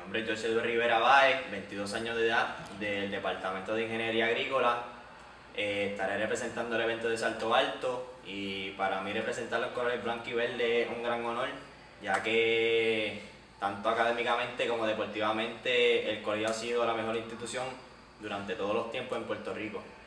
nombre es José Rivera Báez, 22 años de edad, del Departamento de Ingeniería Agrícola. Estaré representando el evento de salto alto y para mí representar los colores blanco y verde es un gran honor, ya que tanto académicamente como deportivamente el colegio ha sido la mejor institución durante todos los tiempos en Puerto Rico.